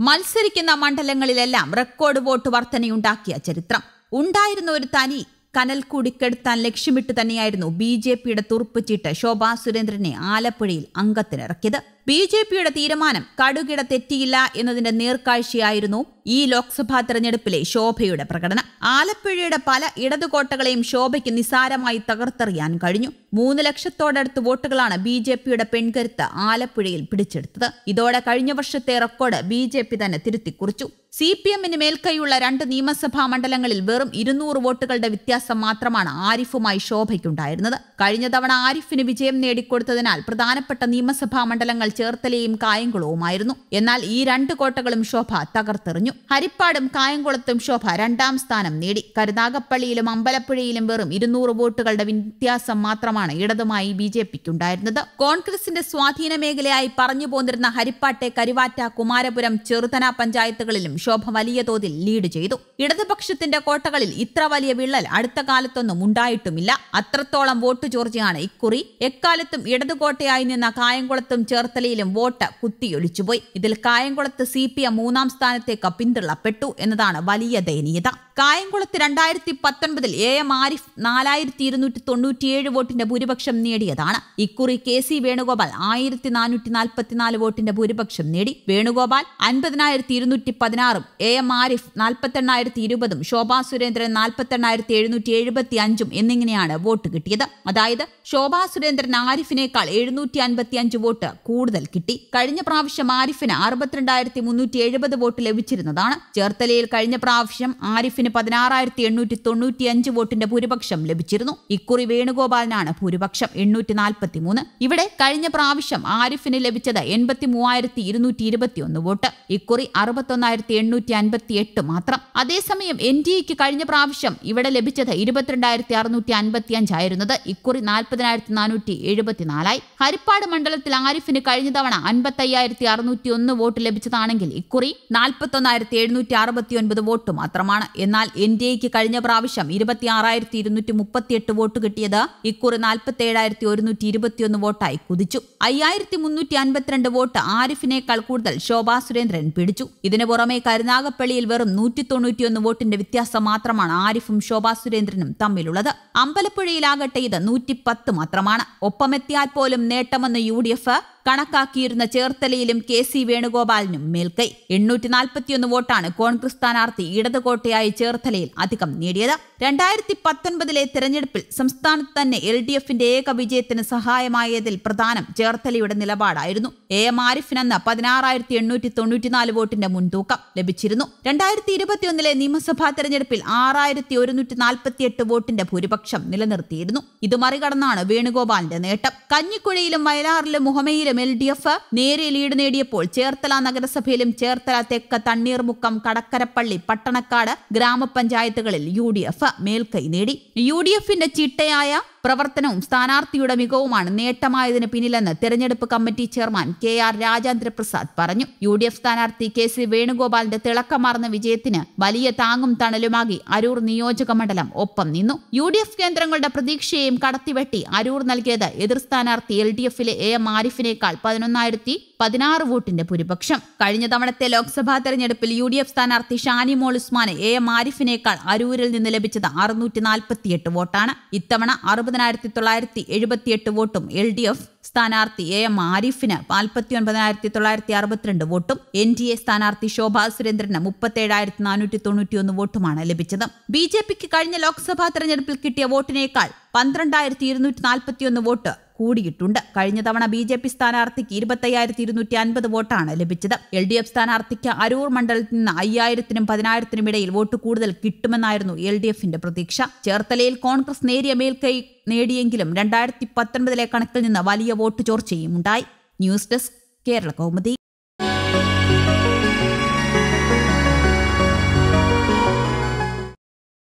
മത്സരിക്കുന്ന മണ്ഡലങ്ങളിലെല്ലാം record vote വർധനയുണ്ടാക്കിയ ചരിത്രം. ഉണ്ടായിരുന്ന ഒരു തനി കനൽ കൂടിക്കെടുത്താൻ ലക്ഷ്യമിട്ട് തന്നെയായിരുന്നു ബി.ജെ.പിയുടെ തുറുപ്പുചീട്ട് ശോഭാ സുരേന്ദ്രനെ ആലപ്പുഴയിൽ അംഗത്തിനിറക്കിയത്. ബി.ജെ.പിയുടെ തീരുമാനം കടുകിട തെറ്റിയില്ല എന്നതിന്റെ നേർക്കാഴ്ചയായിരുന്നു ഈ ലോക്സഭാ തെരഞ്ഞെടുപ്പിലെ ശോഭയുടെ പ്രകടനം. ആലപ്പുഴയുടെ പല ഇടതുകോട്ടകളെയും ശോഭയ്ക്ക് നിസാരമായി തകർത്തെറിയാൻ കഴിഞ്ഞു. 3 ലക്ഷത്തോടടുത്ത് വോട്ടുകളാണ് ബി.ജെ.പിയുടെ പെൺകരുത്ത് ആലപ്പുഴയിൽ പിടിച്ചെടുത്തത്. ഇതോടെ കഴിഞ്ഞ വർഷത്തെ റെക്കോർഡ് ബി.ജെ.പി തന്നെ തിരുത്തിക്കുറിച്ചു. CPM-ന് മേൽക്കൈയുള്ള 2 നിയമസഭാ മണ്ഡലങ്ങളിൽ വെറും 200 വോട്ടുകളുടെ വ്യത്യാസം മാത്രമാണ് ആരിഫുമായി ശോഭയ്ക്കുണ്ടായിരുന്നത്. കഴിഞ്ഞ തവണ ആരിഫിന് വിജയം നേടിക്കൊടുത്തതിനാൽ പ്രധാനപ്പെട്ട നിയമസഭാ മണ്ഡലങ്ങൾ ചേർത്തലയും കായംകുളവുമായിരുന്നു. എന്നാൽ ഈ 2 കോട്ടകളും ശോഭ തകർത്തെറിഞ്ഞു. ഹരിപ്പാടും കായംകുളത്തും ശോഭ 2ാം സ്ഥാനം നേടി. കരുനാഗപ്പള്ളിയിലും അമ്പലപ്പുഴയിലും വെറും 200 വോട്ടുകളുടെ വ്യത്യാസം മാത്രമാണ് ഇടതുമായി ബി.ജെ.പിക്കുണ്ടായിരുന്നത്. കോൺഗ്രസിന്റെ സ്വാധീന മേഖലയായി പറഞ്ഞു പോന്നിരുന്ന ഹരിപ്പാട്ടെ കരുവാറ്റ, കുമാരപുരം, ചെറുതന പഞ്ചായത്തുകളിലും ശോഭ വലിയ തോതിൽ ലീഡ് ചെയ്തു. ഇടതുപക്ഷത്തിന്റെ കോട്ടകളിൽ ഇത്ര വലിയ വിള്ളൽ അടുത്ത കാലത്തൊന്നും ഉണ്ടായിട്ടുമില്ല. അത്രത്തോളം വോട്ട് ചോർച്ചയാണ് ഇക്കുറി. എക്കാലത്തും ഇടതുകോട്ടയായി നിന്ന കായംകുളത്തും ചേർത്തലയിലും വോട്ട് കുത്തിയൊലിച്ചുപോയി. ഇതിൽ കായംകുളത്ത് CPM 3ാം സ്ഥാനത്തേക്ക് പിന്തള്ളപ്പെട്ടു എന്നതാണ് വലിയ ദയനീയത. കായംകുളത്ത് 2019 AM ആരിഫ് 4297 വോട്ടിന്റെ ഭൂരിപക്ഷം നേടിയതാണ്. ഇക്കുറി KC വേണുഗോപാൽ 1444 വോട്ടിന്റെ ഭൂരിപക്ഷം നേടി. വേണുഗോപാൽ 50216, AM ആരിഫ് 48020, ശോഭാ സുരേന്ദ്രൻ 48775 എന്നിങ്ങനെയാണ് വോട്ട് കിട്ടിയത്. അതായത് ശോഭാ സുരേന്ദ്രൻ ആരിഫിനേക്കാൾ 755 വോട്ട് കൂടുതൽ കിട്ടി. കഴിഞ്ഞ പ്രാവശ്യം ആരിഫിന് 62370 വോട്ട് ലഭിച്ചിരുന്നതാണ്. ചേർത്തലയിൽ കഴിഞ്ഞ പ്രാവശ്യം ആരിഫിന് 16895 വോട്ടിന്റെ ഭൂരിപക്ഷം ലഭിച്ചിരുന്നു. ഇക്കുറി വേണുഗോപാലിനാണ് ഭൂരിപക്ഷം 843. ഇവിടെ കഴിഞ്ഞ പ്രാവശ്യം ആരിഫിന് ലഭിച്ചത് 83221 വോട്ട്. ഇക്കുറി 61858 മാത്രം. അതേസമയം NDAക്ക് കഴിഞ്ഞ പ്രാവശ്യം ഇവിടെ ലഭിച്ചത് 22655 ആയിരുന്നത് ഇക്കുറി 40474. ഹരിപ്പാട് മണ്ഡലത്തിൽ ആരിഫിന് കഴിഞ്ഞ തവണ 55601 വോട്ട് ലഭിച്ചതാണെങ്കിൽ ഇക്കുറി 41769 വോട്ട് മാത്രമാണ്. എന്നാൽ NDAക്ക് കഴിഞ്ഞ പ്രാവശ്യം 26238 വോട്ട് കിട്ടിയത് ഇക്കുറി 47121 വോട്ടായി കുതിച്ചു. 5352 വോട്ട് ആരിഫിനേക്കാൾ കൂടുതൽ ശോഭാ സുരേന്ദ്രൻ പിടിച്ചു. ഇതിനു പുറമെ കരുനാഗപ്പള്ളിയിൽ വെറും 191 വോട്ടിന്റെ വ്യത്യാസം മാത്രമാണ് ആരിഫും ശോഭാ സുരേന്ദ്രനും തമ്മിലുള്ളത്. അമ്പലപ്പുഴയിലാകട്ടെ ഇത് 110 മാത്രമാണ്. ഒപ്പമെത്തിയാൽ പോലും നേട്ടമെന്ന് UDF കണക്കാക്കിയിരുന്ന ചേർത്തലയിലും KC വേണുഗോപാലിനും മേൽക്കൈ. 841 വോട്ടാണ് കോൺഗ്രസ് സ്ഥാനാർത്ഥി ഇടതുകോട്ടയായി ചേർത്തലയിൽ അധികം നേടിയത്. 2019 തെരഞ്ഞെടുപ്പിൽ സംസ്ഥാനത്ത് തന്നെ LDFന്റെ ഏക വിജയത്തിന് സഹായമായതിൽ പ്രധാനം ചേർത്തലയുടെ നിലപാടായിരുന്നു. AM ആരിഫിനെന്ന് 16894 വോട്ടിന്റെ മുൻതൂക്കം ലഭിച്ചിരുന്നു. 2021 നിയമസഭാ തെരഞ്ഞെടുപ്പിൽ 6148 വോട്ടിന്റെ ഭൂരിപക്ഷം നിലനിർത്തിയിരുന്നു. ഇത് മറികടന്നാണ് വേണുഗോപാലിന്റെ നേട്ടം. കഞ്ഞിക്കുഴയിലും വയലാറിലും മുഹമ്മയിലും LDF നേരെ ലീഡ് നേടിയപ്പോൾ ചേർത്തല നഗരസഭയിലും ചേർത്തല തെക്ക്, തണ്ണീർമുക്കം, കടക്കരപ്പള്ളി, പട്ടണക്കാട് ഗ്രാമപഞ്ചായത്തുകളിൽ UDF മേൽക്കൈ നേടി. UDFന്റെ ചിട്ടയായ പ്രവർത്തനവും സ്ഥാനാർത്ഥിയുടെ മികവുമാണ് നേട്ടമായതിന് പിന്നിലെന്ന് തെരഞ്ഞെടുപ്പ് കമ്മിറ്റി ചെയർമാൻ KR രാജേന്ദ്രപ്രസാദ് പറഞ്ഞു. UDF സ്ഥാനാർത്ഥി KC വേണുഗോപാലിന്റെ തിളക്കമാർന്ന വിജയത്തിന് വലിയ താങ്ങും തണലുമാകി അരൂർ നിയോജക മണ്ഡലം ഒപ്പം നിന്നു. UDF കേന്ദ്രങ്ങളുടെ പ്രതീക്ഷയെയും കടത്തിവെട്ടി അരൂർ നൽകിയത് എതിർ സ്ഥാനാർത്ഥി LDFിലെ AM ആരിഫിനേക്കാൾ 11016 വോട്ടിന്റെ ഭൂരിപക്ഷം. കഴിഞ്ഞ തവണത്തെ ലോക്സഭാ തെരഞ്ഞെടുപ്പിൽ UDF സ്ഥാനാർത്ഥി ഷാനിമോൾ ഉസ്മാന് AM ആരിഫിനേക്കാൾ അരൂരിൽ നിന്ന് ലഭിച്ചത് 648 വോട്ടാണ്. ഇത്തവണ 60978 വോട്ടും LDF സ്ഥാനാർത്ഥി AM ആരിഫിന് 49962 വോട്ടും NDA സ്ഥാനാർത്ഥി ശോഭാ സുരേന്ദ്രന് 37491 വോട്ടുമാണ് ലഭിച്ചത്. ബി.ജെ.പിക്ക് കഴിഞ്ഞ ലോക്സഭാ തെരഞ്ഞെടുപ്പിൽ കിട്ടിയ വോട്ടിനേക്കാൾ 12241 വോട്ട് കൂടിയിട്ടുണ്ട്. കഴിഞ്ഞ തവണ ബി.ജെ.പി സ്ഥാനാർത്ഥിക്ക് 25250 വോട്ടാണ് ലഭിച്ചത്. LDF സ്ഥാനാർത്ഥിക്ക് അരൂർ മണ്ഡലത്തിൽ നിന്ന് 5000നും 10000നും ഇടയിൽ വോട്ട് കൂടുതൽ കിട്ടുമെന്നായിരുന്നു LDFന്റെ പ്രതീക്ഷ. ചേർത്തലയിൽ കോൺഗ്രസ് നേരിയ മേൽക്കൈ നേടിയെങ്കിലും 2019 കണക്കിൽ നിന്ന് വലിയ വോട്ട് ചോർച്ചയും ഉണ്ടായി. News desk, Kerala Kaumudi.